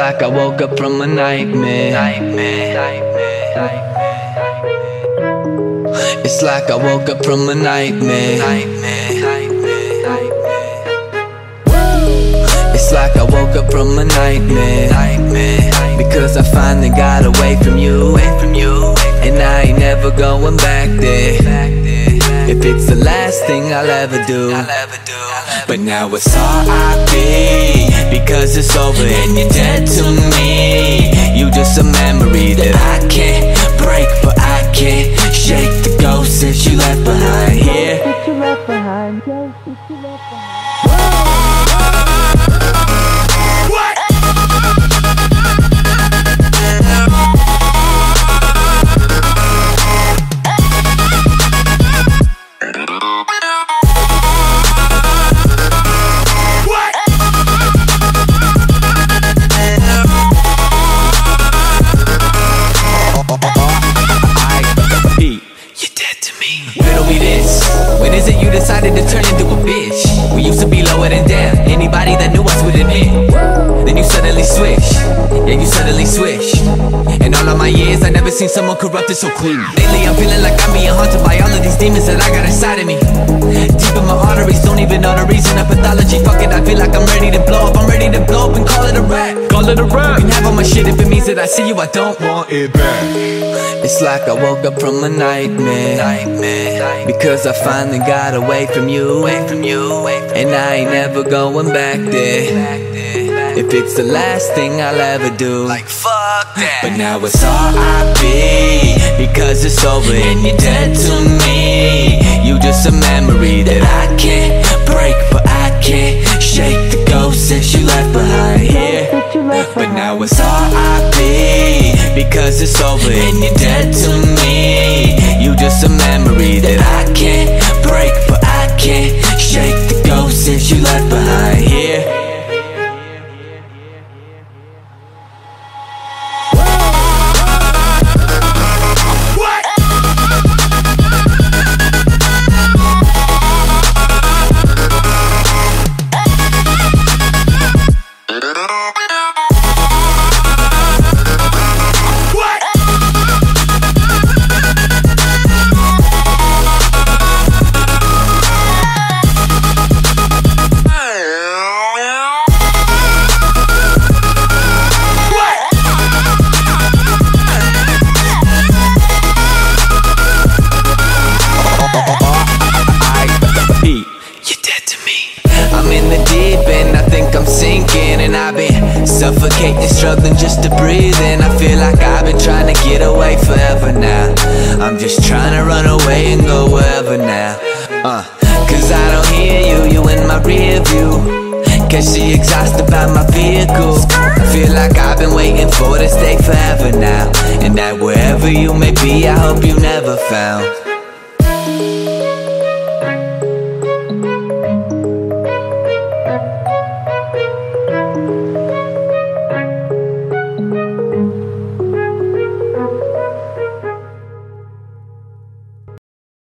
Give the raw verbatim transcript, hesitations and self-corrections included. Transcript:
like I woke up from a nightmare. It's like I woke up from a nightmare. It's like I woke up from a nightmare. Because I finally got away from you, and I ain't never going back there. If it's the last thing I'll ever do. But now it's R I P, because it's over and you're dead to me. You just a memory that I can't break, but I can't shake the ghost that you left behind here. That you left behind, ghost that you left behind. Decided to turn into a bitch. We used to be lower than down. Anybody that knew us would admit. Then you suddenly switch. Yeah, you suddenly switch. In all of my years, I never seen someone corrupted so clean. Lately I'm feeling like I'm being haunted by all of these demons that I got inside of me. Deep in my arteries, don't even know the reason of pathology. Fuck it, I feel like I'm ready to blow up. I'm ready to blow up and call it a rap. Call it a rap. You can have all my shit if it means that I see you, I don't want it back. It's like I woke up from a nightmare. Because I finally got away from you, and I ain't never going back there. If it's the last thing I'll ever do, like fuck that. But now it's R I P, because it's over and you're dead to me. You just a memory that I can't break, but I can't shake the ghost that you left behind here. But now it's R I P, because it's over and you're dead to me. You just a memory that I can't break, but I can't shake the ghost that you left behind here. I've been suffocating, struggling just to breathe, and I feel like I've been trying to get away forever now. I'm just trying to run away and go wherever now. uh, Cause I don't hear you, you in my rear view. Cause she exhausted by my vehicle. I feel like I've been waiting for this day forever now, and that wherever you may be, I hope you never found